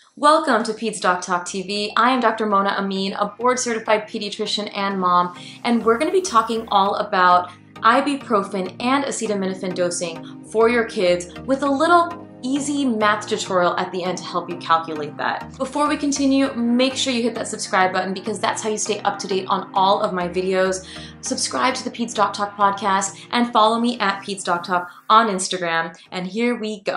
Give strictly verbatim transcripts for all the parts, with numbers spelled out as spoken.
Welcome to Peds Doc Talk T V. I am Doctor Mona Amin, a board-certified pediatrician and mom, and we're going to be talking all about ibuprofen and acetaminophen dosing for your kids with a little easy math tutorial at the end to help you calculate that. Before we continue, make sure you hit that subscribe button because that's how you stay up to date on all of my videos. Subscribe to the Peds Doc Talk podcast and follow me at Peds Doc Talk on Instagram. And here we go.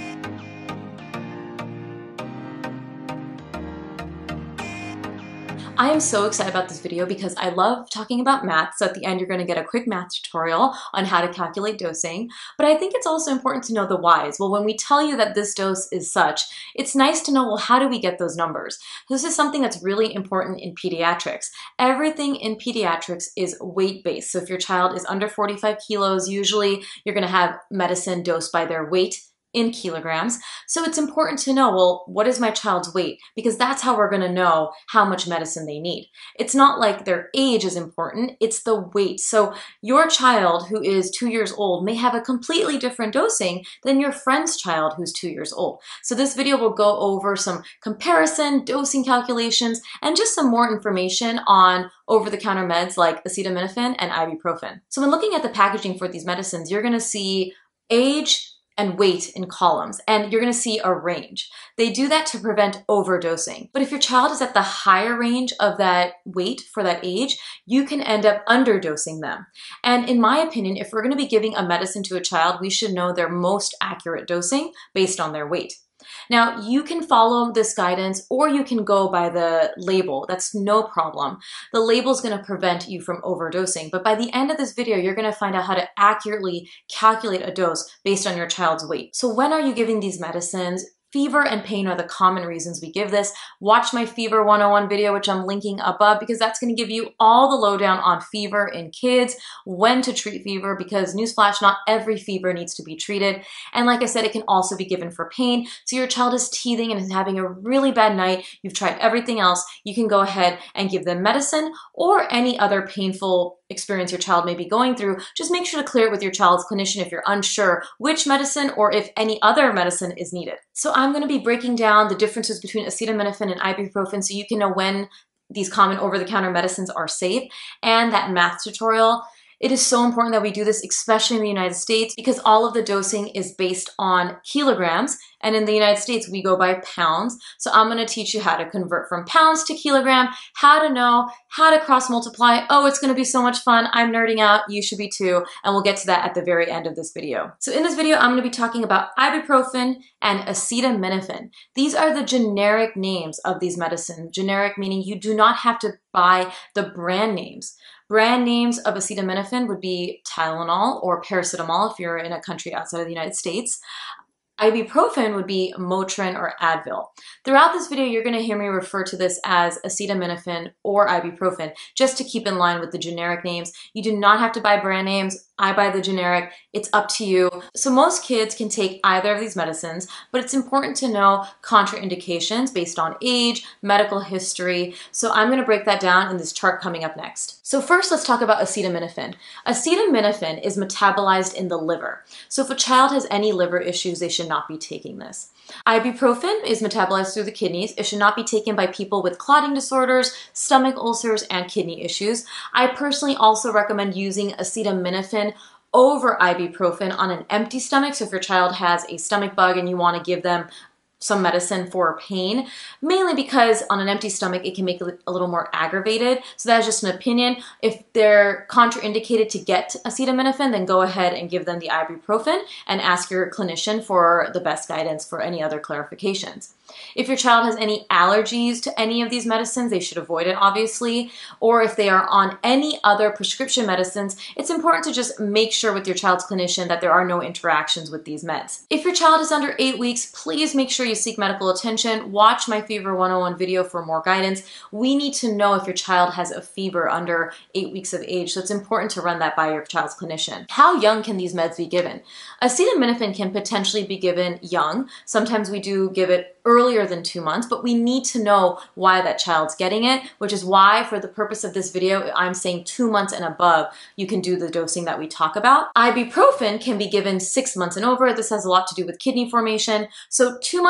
I am so excited about this video because I love talking about math, so at the end you're going to get a quick math tutorial on how to calculate dosing, but I think it's also important to know the whys. Well, when we tell you that this dose is such, it's nice to know, well, how do we get those numbers? This is something that's really important in pediatrics. Everything in pediatrics is weight-based, so if your child is under forty-five kilos, usually you're going to have medicine dosed by their weight in kilograms. So it's important to know, well, what is my child's weight? Because that's how we're going to know how much medicine they need. It's not like their age is important, it's the weight. So your child who is two years old may have a completely different dosing than your friend's child who's two years old. So this video will go over some comparison, dosing calculations, and just some more information on over-the-counter meds like acetaminophen and ibuprofen. So when looking at the packaging for these medicines, you're going to see age and weight in columns, and you're going to see a range. They do that to prevent overdosing. But if your child is at the higher range of that weight for that age, you can end up underdosing them. And in my opinion, if we're going to be giving a medicine to a child, we should know their most accurate dosing based on their weight. Now, you can follow this guidance or you can go by the label. That's no problem. The label is going to prevent you from overdosing, but by the end of this video, you're going to find out how to accurately calculate a dose based on your child's weight. So when are you giving these medicines? Fever and pain are the common reasons we give this. Watch my Fever one oh one video, which I'm linking above, because that's going to give you all the lowdown on fever in kids, when to treat fever, because newsflash, not every fever needs to be treated. And like I said, it can also be given for pain. So your child is teething and is having a really bad night. You've tried everything else. You can go ahead and give them medicine or any other painful experience your child may be going through. Just make sure to clear it with your child's clinician if you're unsure which medicine or if any other medicine is needed. So I'm going to be breaking down the differences between acetaminophen and ibuprofen so you can know when these common over-the-counter medicines are safe, and that math tutorial. It is so important that we do this, especially in the United States, because all of the dosing is based on kilograms, and in the United States, we go by pounds. So I'm going to teach you how to convert from pounds to kilogram, how to know, how to cross-multiply. Oh, it's going to be so much fun. I'm nerding out. You should be too, and we'll get to that at the very end of this video. So in this video, I'm going to be talking about ibuprofen and acetaminophen. These are the generic names of these medicines. Generic meaning you do not have to buy the brand names. Brand names of acetaminophen would be Tylenol or paracetamol if you're in a country outside of the United States. Ibuprofen would be Motrin or Advil. Throughout this video, you're going to hear me refer to this as acetaminophen or ibuprofen, just to keep in line with the generic names. You do not have to buy brand names. I buy the generic. It's up to you. So most kids can take either of these medicines, but it's important to know contraindications based on age, medical history. So I'm going to break that down in this chart coming up next. So first, let's talk about acetaminophen. Acetaminophen is metabolized in the liver. So if a child has any liver issues, they should not be taking this. Ibuprofen is metabolized through the kidneys. It should not be taken by people with clotting disorders, stomach ulcers, and kidney issues. I personally also recommend using acetaminophen over ibuprofen on an empty stomach. So if your child has a stomach bug and you want to give them some medicine for pain, mainly because on an empty stomach it can make it a little more aggravated. So that's just an opinion. If they're contraindicated to get acetaminophen, then go ahead and give them the ibuprofen and ask your clinician for the best guidance for any other clarifications. If your child has any allergies to any of these medicines, they should avoid it, obviously. Or if they are on any other prescription medicines, it's important to just make sure with your child's clinician that there are no interactions with these meds. If your child is under eight weeks, please make sure you seek medical attention. Watch my Fever one oh one video for more guidance. We need to know if your child has a fever under eight weeks of age, so it's important to run that by your child's clinician. How young can these meds be given? Acetaminophen can potentially be given young. Sometimes we do give it earlier than two months, but we need to know why that child's getting it, which is why, for the purpose of this video, I'm saying two months and above, you can do the dosing that we talk about. Ibuprofen can be given six months and over. This has a lot to do with kidney formation. So two months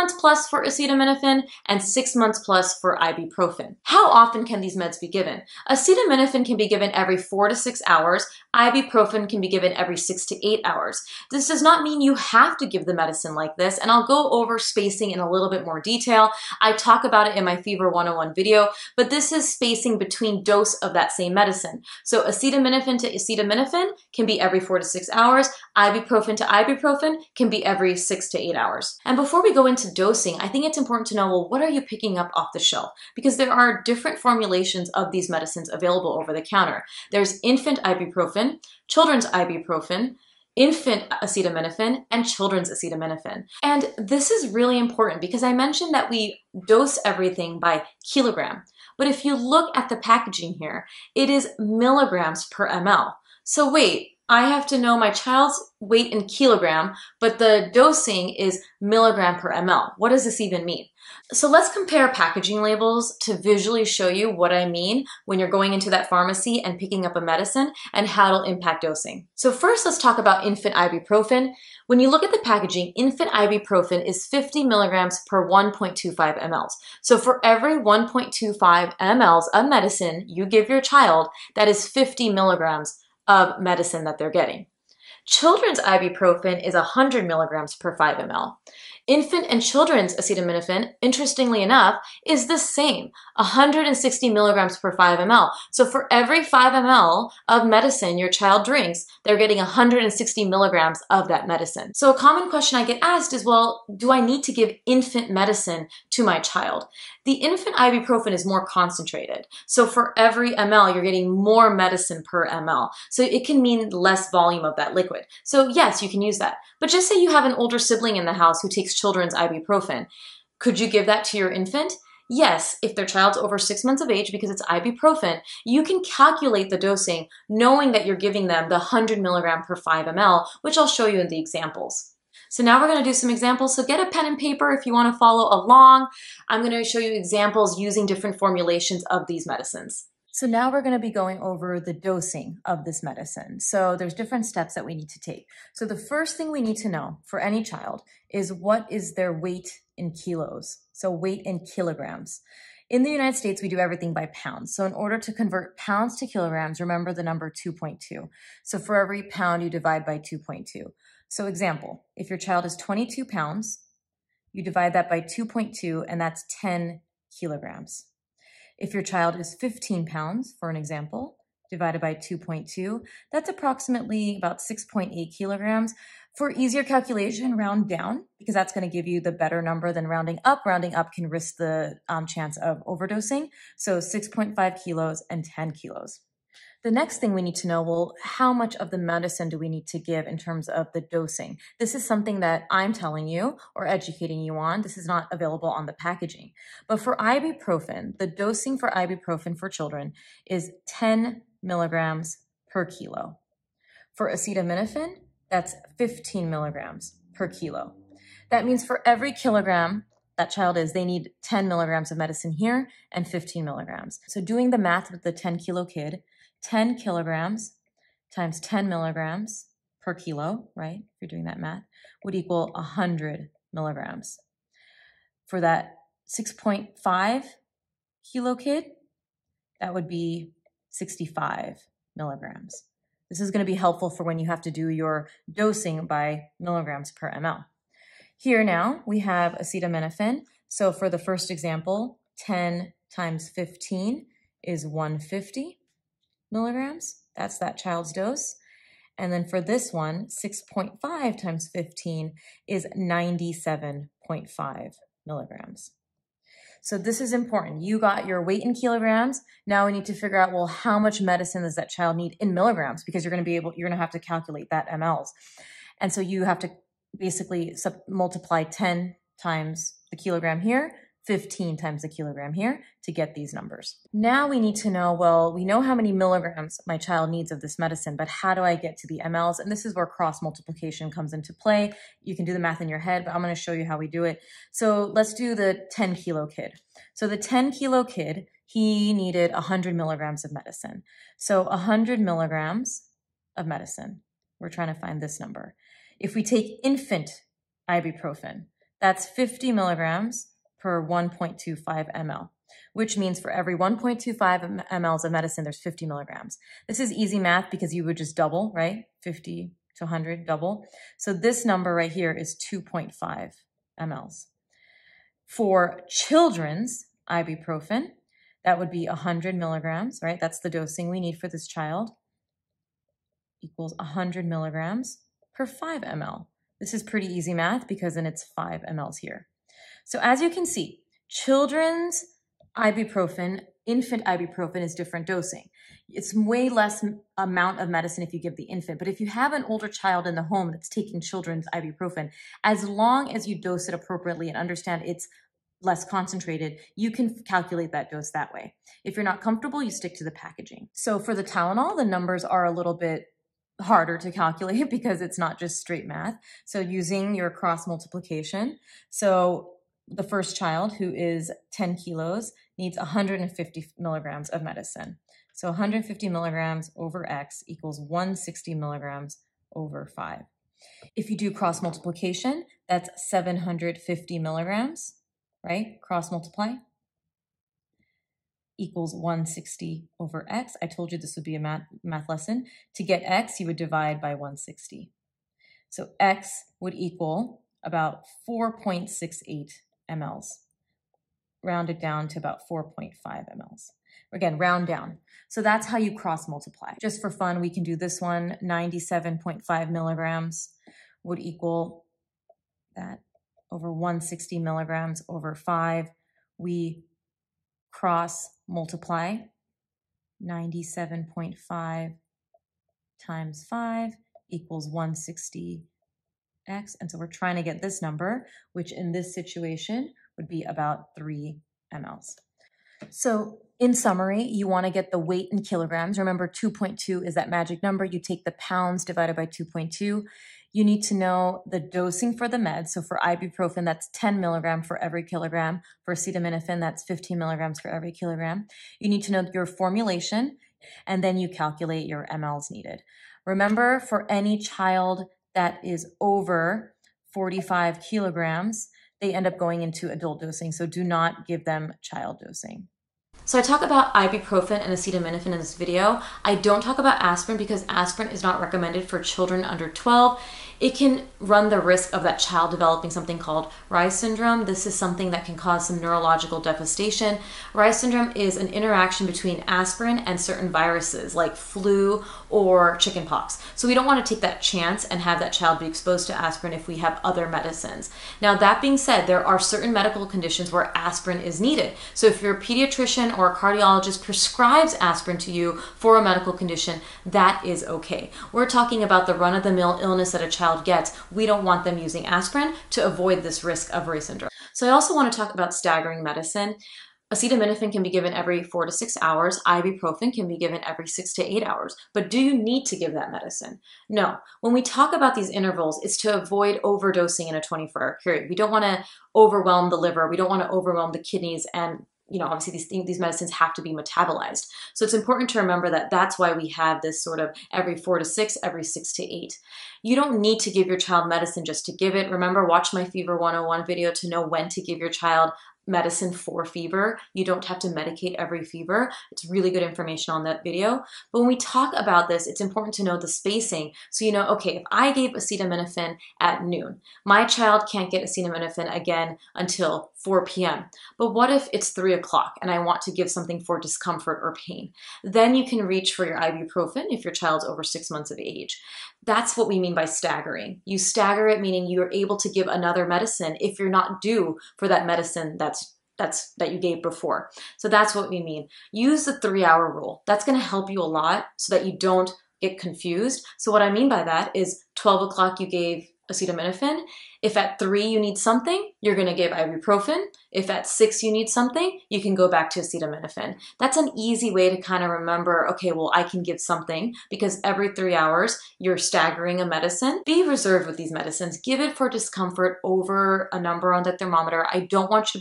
months plus for acetaminophen and six months plus for ibuprofen. How often can these meds be given? Acetaminophen can be given every four to six hours. Ibuprofen can be given every six to eight hours. This does not mean you have to give the medicine like this, and I'll go over spacing in a little bit more detail. I talk about it in my Fever one oh one video, but this is spacing between dose of that same medicine. So acetaminophen to acetaminophen can be every four to six hours. Ibuprofen to ibuprofen can be every six to eight hours. And before we go into dosing, I think it's important to know, well, what are you picking up off the shelf? Because there are different formulations of these medicines available over the counter. There's infant ibuprofen, children's ibuprofen, infant acetaminophen, and children's acetaminophen. And this is really important because I mentioned that we dose everything by kilogram. But if you look at the packaging here, it is milligrams per ml. So wait, I have to know my child's weight in kilogram, but the dosing is milligram per ml. What does this even mean? So let's compare packaging labels to visually show you what I mean when you're going into that pharmacy and picking up a medicine and how it'll impact dosing. So first, let's talk about infant ibuprofen. When you look at the packaging, infant ibuprofen is fifty milligrams per one point two five milliliters. So for every one point two five milliliters of medicine you give your child, that is fifty milligrams of medicine that they're getting. Children's ibuprofen is one hundred milligrams per five milliliters. Infant and children's acetaminophen, interestingly enough, is the same, one hundred sixty milligrams per five milliliters. So for every five milliliters of medicine your child drinks, they're getting one hundred sixty milligrams of that medicine. So a common question I get asked is, well, do I need to give infant medicine to my child? The infant ibuprofen is more concentrated. So for every ml, you're getting more medicine per ml. So it can mean less volume of that liquid. So yes, you can use that. But just say you have an older sibling in the house who takes children's ibuprofen. Could you give that to your infant? Yes, if their child's over six months of age, because it's ibuprofen, you can calculate the dosing knowing that you're giving them the one hundred milligram per five milliliters, which I'll show you in the examples. So now we're going to do some examples. So get a pen and paper if you want to follow along. I'm going to show you examples using different formulations of these medicines. So now we're going to be going over the dosing of this medicine. So there's different steps that we need to take. So the first thing we need to know for any child is what is their weight in kilos. So weight in kilograms. In the United States, we do everything by pounds. So in order to convert pounds to kilograms, remember the number two point two. So for every pound, you divide by two point two. So example, if your child is twenty-two pounds, you divide that by two point two, and that's ten kilograms. If your child is fifteen pounds, for an example, divided by two point two, that's approximately about six point eight kilograms. For easier calculation, round down, because that's going to give you the better number than rounding up. Rounding up can risk the um, chance of overdosing. So six point five kilos and ten kilos. The next thing we need to know, well, how much of the medicine do we need to give in terms of the dosing? This is something that I'm telling you or educating you on. This is not available on the packaging. But for ibuprofen, the dosing for ibuprofen for children is ten milligrams per kilo. For acetaminophen, that's fifteen milligrams per kilo. That means for every kilogram that child is, they need ten milligrams of medicine here and fifteen milligrams. So doing the math with the ten kilo kid, ten kilograms times ten milligrams per kilo, right? If you're doing that math, would equal one hundred milligrams. For that six point five kilo kid, that would be sixty-five milligrams. This is going to be helpful for when you have to do your dosing by milligrams per ml. Here now we have acetaminophen. So for the first example, ten times fifteen is one hundred fifty milligrams. That's that child's dose. And then for this one, six point five times fifteen is ninety-seven point five milligrams. So this is important. You got your weight in kilograms. Now we need to figure out, well, how much medicine does that child need in milligrams? Because you're going to be able, you're going to have to calculate that mLs. And so you have to basically sub multiply ten times the kilogram here, fifteen times the kilogram here to get these numbers. Now we need to know, well, we know how many milligrams my child needs of this medicine, but how do I get to the mLs? And this is where cross multiplication comes into play. You can do the math in your head, but I'm going to show you how we do it. So let's do the ten kilo kid. So the ten kilo kid, he needed one hundred milligrams of medicine. So one hundred milligrams of medicine. We're trying to find this number. If we take infant ibuprofen, that's fifty milligrams per one point two five milliliters, which means for every one point two five milliliters of medicine, there's fifty milligrams. This is easy math because you would just double, right? fifty to one hundred, double. So this number right here is two point five milliliters. For children's ibuprofen, that would be one hundred milligrams, right? That's the dosing we need for this child, equals one hundred milligrams per five milliliters. This is pretty easy math because then it's five milliliters here. So as you can see, children's ibuprofen, infant ibuprofen is different dosing. It's way less amount of medicine if you give the infant, but if you have an older child in the home that's taking children's ibuprofen, as long as you dose it appropriately and understand it's less concentrated, you can calculate that dose that way. If you're not comfortable, you stick to the packaging. So for the Tylenol, the numbers are a little bit harder to calculate because it's not just straight math. So using your cross multiplication. So the first child, who is ten kilos, needs one hundred fifty milligrams of medicine. So one hundred fifty milligrams over X equals one hundred sixty milligrams over five. If you do cross multiplication, that's seven hundred fifty milligrams, right? Cross multiply equals one hundred sixty over X. I told you this would be a math, math lesson. To get X, you would divide by one hundred sixty. So X would equal about four point six eight milliliters, rounded down to about four point five milliliters. Again, round down. So that's how you cross multiply. Just for fun, we can do this one. ninety-seven point five milligrams would equal that over one hundred sixty milligrams over five. We cross multiply. ninety-seven point five times five equals one hundred sixty X. And so we're trying to get this number, which in this situation would be about three milliliters. So in summary, you want to get the weight in kilograms. Remember, two point two is that magic number. You take the pounds divided by two point two. You need to know the dosing for the meds. So for ibuprofen, that's ten milligrams for every kilogram. For acetaminophen, that's fifteen milligrams for every kilogram. You need to know your formulation, and then you calculate your mLs needed. Remember, for any child that is over forty-five kilograms, they end up going into adult dosing. So do not give them child dosing. So I talk about ibuprofen and acetaminophen in this video. I don't talk about aspirin because aspirin is not recommended for children under twelve. It can run the risk of that child developing something called Reye's syndrome. This is something that can cause some neurological devastation. Reye's syndrome is an interaction between aspirin and certain viruses like flu or chickenpox. So we don't want to take that chance and have that child be exposed to aspirin if we have other medicines. Now, that being said, there are certain medical conditions where aspirin is needed. So if your pediatrician or a cardiologist prescribes aspirin to you for a medical condition, that is okay. We're talking about the run-of-the-mill illness that a child gets. We don't want them using aspirin to avoid this risk of Reye's syndrome. So I also want to talk about staggering medicine. Acetaminophen can be given every four to six hours. Ibuprofen can be given every six to eight hours. But do you need to give that medicine? No. When we talk about these intervals, it's to avoid overdosing in a twenty-four hour period. We don't want to overwhelm the liver. We don't want to overwhelm the kidneys, and you know, obviously these things, these medicines have to be metabolized. So it's important to remember that that's why we have this sort of every four to six, every six to eight. You don't need to give your child medicine just to give it. Remember, watch my Fever one oh one video to know when to give your child medicine for fever. You don't have to medicate every fever. It's really good information on that video. But when we talk about this, it's important to know the spacing. So you know, okay, if I gave acetaminophen at noon, my child can't get acetaminophen again until four p m But what if it's three o'clock and I want to give something for discomfort or pain? Then you can reach for your ibuprofen if your child's over six months of age. That's what we mean by staggering. You stagger it, meaning you're able to give another medicine if you're not due for that medicine that's that's that you gave before. So that's what we mean. Use the three hour rule. That's going to help you a lot so that you don't get confused. So what I mean by that is twelve o'clock you gave acetaminophen. If at three you need something, you're going to give ibuprofen. If at six you need something, you can go back to acetaminophen. That's an easy way to kind of remember, okay, well, I can give something because every three hours you're staggering a medicine. Be reserved with these medicines. Give it for discomfort over a number on the thermometer. I don't want you to be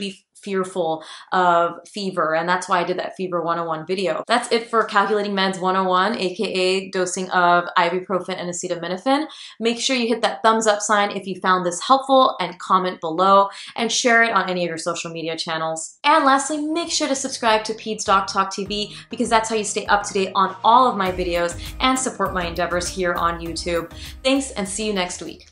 fearful of fever, and that's why I did that Fever one oh one video. That's it for Calculating Meds one oh one, aka dosing of ibuprofen and acetaminophen. Make sure you hit that thumbs up sign if you found this helpful, and comment below, and share it on any of your social media channels. And lastly, make sure to subscribe to Peds Doc Talk T V, because that's how you stay up to date on all of my videos and support my endeavors here on YouTube. Thanks, and see you next week.